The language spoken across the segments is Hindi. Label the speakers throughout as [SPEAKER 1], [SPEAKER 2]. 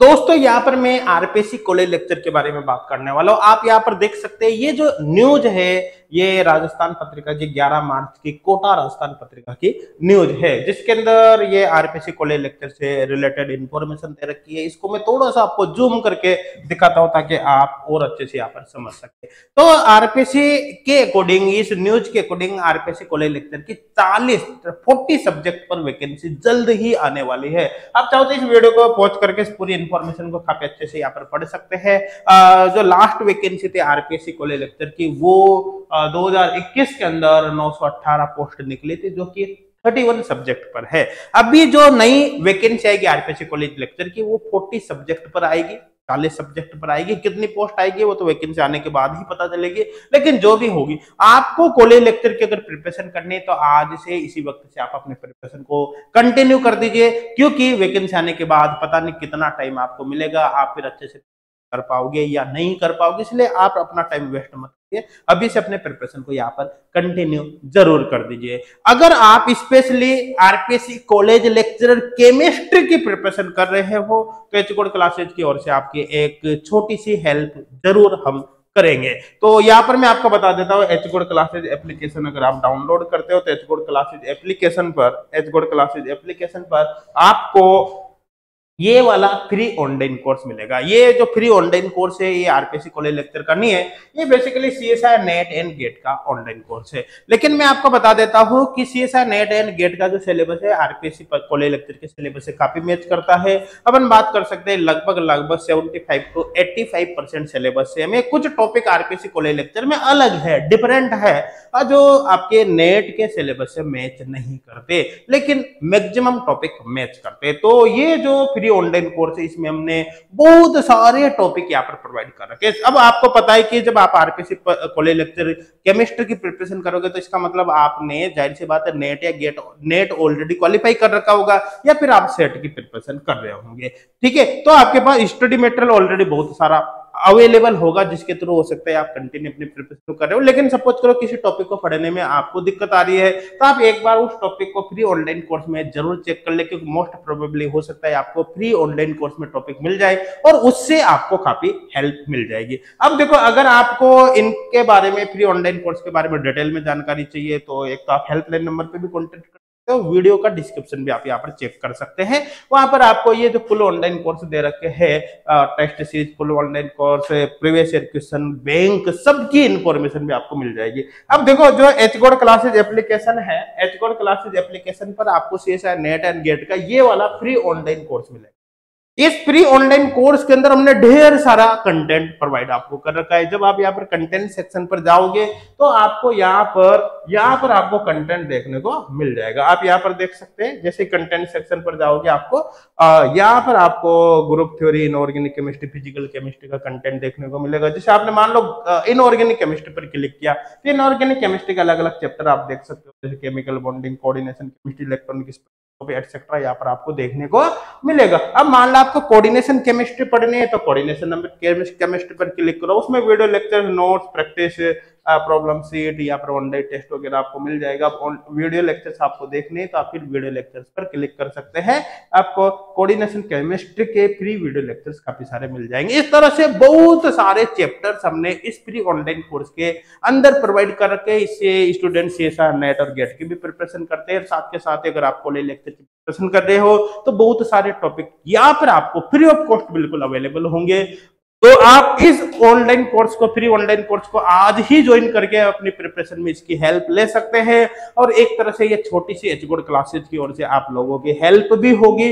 [SPEAKER 1] दोस्तों यहाँ पर मैं आरपीसी कॉलेज लेक्चर के बारे में बात करने वाला हूँ। आप यहाँ पर देख सकते हैं ये जो न्यूज है ये राजस्थान पत्रिका की 11 मार्च की कोटा राजस्थान पत्रिका की न्यूज है, जिसके अंदर ये आरपीसी कॉलेज लेक्चर से रिलेटेड इंफॉर्मेशन दे रखी है। इसको मैं थोड़ा सा आपको जूम करके दिखाता हूँ ताकि आप और अच्छे से यहाँ पर समझ सके। तो आरपीसी के अकॉर्डिंग, इस न्यूज के अकॉर्डिंग आरपीसी कॉलेज लेक्चर की 40 सब्जेक्ट पर वैकेंसी जल्द ही आने वाली है। आप चाहो तो इस वीडियो को पॉज करके पूरी इन्फॉर्मेशन को काफी अच्छे से यहाँ पर पढ़ सकते हैं। जो लास्ट वैकेंसी थी आरपीएससी कॉलेज लेक्चर की वो 2021 के अंदर 918 पोस्ट निकली थी, जो कि 31 सब्जेक्ट पर है। अभी जो नई वैकेंसी आएगी आरपीएससी कॉलेज लेक्चर की वो 40 सब्जेक्ट पर आएगी, 40 सब्जेक्ट पर आएगी। कितनी पोस्ट आएगी वो तो वैकेंसी आने के बाद ही पता चलेगी, लेकिन जो भी होगी आपको कॉलेज लेक्चर की अगर प्रिपरेशन करनी है तो आज से इसी वक्त से आप अपने प्रिपरेशन को कंटिन्यू कर दीजिए, क्योंकि वैकेंसी आने के बाद पता नहीं कितना टाइम आपको मिलेगा, आप फिर अच्छे से कर पाओगे या नहीं कर पाओगे। इसलिए आप अपना टाइम वेस्ट मत करिए, अभी से अपने प्रिपरेशन को यहाँ पर कंटिन्यू जरूर कर दीजिए। अगर आप specially RPSC college lecturer chemistry की प्रिपरेशन कर रहे हो तो एचकोड क्लासेज की ओर से आपकी एक छोटी सी हेल्प जरूर हम करेंगे। तो यहाँ पर मैं आपको बता देता हूँ, एचकोड क्लासेज एप्लीकेशन अगर आप डाउनलोड करते हो तो एचकोड क्लासेज एप्लीकेशन पर आपको ये वाला फ्री ऑनलाइन कोर्स मिलेगा। ये जो फ्री ऑनलाइन कोर्स है ये आरपीएससी कॉलेज लेक्चर का नहीं है, ये basically CSI NET and GATE का ऑनलाइन कोर्स है। लेकिन मैं आपको बता देता हूँ कि सीएसआई नेट एंड गेट का जो सिलेबस है आरपीएससी कॉलेज लेक्चर के सिलेबस से काफी मैच करता है। अपन बात कर सकते हैं लगभग 75 to 85% सिलेबस से हमें कुछ टॉपिक आरपीएससी कॉलेज लेक्चर में अलग है, डिफरेंट है, जो आपके नेट के सिलेबस से मैच नहीं करते, लेकिन मैक्सिमम टॉपिक मैच करते। तो ये जो फ्री ऑनलाइन कोर्स है इसमें हमने बहुत सारे टॉपिक यहाँ पर प्रोवाइड कर रखे हैं। अब आपको पता है कि जब आप आरपीएससी कॉलेज लेक्चर केमिस्ट्री की प्रिपरेशन करोगे तो इसका मतलब आपने जाहिर सी बात है नेट या नेट ऑलरेडी क्वालिफाई कर रखा होगा या फिर आप सेट की प्रिपरेशन कर रहे होंगे। ठीक है, तो आपके पास स्टडी मटेरियल ऑलरेडी बहुत सारा अवेलेबल होगा जिसके थ्रू हो सकता है आप कंटिन्यू अपनी प्रिपरेशन कर रहे हो। लेकिन सपोज करो किसी टॉपिक को पढ़ने में आपको दिक्कत आ रही है तो आप एक बार उस टॉपिक को फ्री ऑनलाइन कोर्स में जरूर चेक कर ले, क्योंकि मोस्ट प्रोबेबली हो सकता है आपको फ्री ऑनलाइन कोर्स में टॉपिक मिल जाए और उससे आपको काफी हेल्प मिल जाएगी। अब देखो, अगर आपको इनके बारे में फ्री ऑनलाइन कोर्स के बारे में डिटेल में जानकारी चाहिए तो एक तो आप हेल्पलाइन नंबर पे भी कॉन्टेक्ट तो वीडियो का डिस्क्रिप्शन भी आप यहाँ पर चेक कर सकते हैं। वहां पर आपको ये जो फुल ऑनलाइन कोर्स दे रखे हैं, test series, full online course, previous year question, bank, सबकी इंफॉर्मेशन भी आपको मिल जाएगी। अब देखो, जो एचकोड क्लासेज एप्लीकेशन है, एचकोड क्लासेज एप्लीकेशन पर आपको सीएसआई नेट एंड गेट का ये वाला फ्री ऑनलाइन कोर्स मिलेगा। इस फ्री ऑनलाइन कोर्स के अंदर हमने ढेर सारा कंटेंट प्रोवाइड आपको कर रखा है। जब आप यहाँ पर कंटेंट सेक्शन पर जाओगे तो आपको यहाँ पर आपको कंटेंट देखने को मिल जाएगा। आप यहाँ पर देख सकते हैं, जैसे कंटेंट सेक्शन पर जाओगे आपको यहाँ पर आपको group theory, inorganic chemistry, physical chemistry का कंटेंट देखने को मिलेगा। जैसे आपने मान लो इनऑर्गेनिक केमिस्ट्री पर क्लिक किया तो इनऑर्गेनिक केमिस्ट्री के अलग अलग चैप्टर आप देख सकते हो, जैसे chemical bonding, coordination chemistry, electronic etcetera यहाँ पर आपको देखने को मिलेगा। अब मान लो आपको कोऑर्डिनेशन केमिस्ट्री पढ़नी है तो कोऑर्डिनेशन नंबर केमिस्ट्री पर क्लिक करो, उसमें video lecture, notes, practice, problem sheet या फिर वन डे टेस्ट वगैरह आपको मिल जाएगा। वीडियो लेक्चर्स आपको देखने हैं तो आप फिर वीडियो लेक्चर्स पर क्लिक कर सकते हैं, आपको कोऑर्डिनेशन केमिस्ट्री के फ्री वीडियो लेक्चर्स काफी सारे मिल जाएंगे। इस तरह से बहुत सारे चैप्टर्स हमने इस फ्री ऑनलाइन कोर्स के अंदर प्रोवाइड कर रखे हैं। इससे स्टूडेंट सीएसआई नेट और गेट की भी प्रिपरेशन करते हैं, साथ के साथ अगर आप कॉलेज लेक्चर की प्रिपरेशन कर रहे हो तो बहुत सारे टॉपिक यहाँ पर आपको फ्री ऑफ कॉस्ट बिल्कुल अवेलेबल होंगे। तो आप इस ऑनलाइन कोर्स को, फ्री ऑनलाइन कोर्स को आज ही ज्वाइन करके अपनी प्रिपरेशन में इसकी हेल्प ले सकते हैं और एक तरह से ये छोटी सी एचकोड क्लासेज की ओर से आप लोगों की हेल्प भी होगी।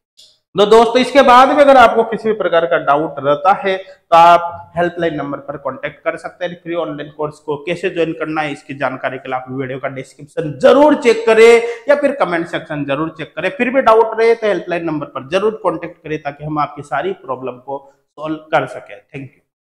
[SPEAKER 1] तो दोस्तों, इसके बाद में अगर आपको किसी भी प्रकार का डाउट रहता है तो आप हेल्पलाइन नंबर पर कांटेक्ट कर सकते हैं। फ्री ऑनलाइन कोर्स को कैसे ज्वाइन करना है इसकी जानकारी के लिए आप वीडियो का डिस्क्रिप्शन जरूर चेक करें या फिर कमेंट सेक्शन जरूर चेक करें। फिर भी डाउट रहे तो हेल्पलाइन नंबर पर जरूर कांटेक्ट करें ताकि हम आपकी सारी प्रॉब्लम को सॉल्व कर सके। Thank you.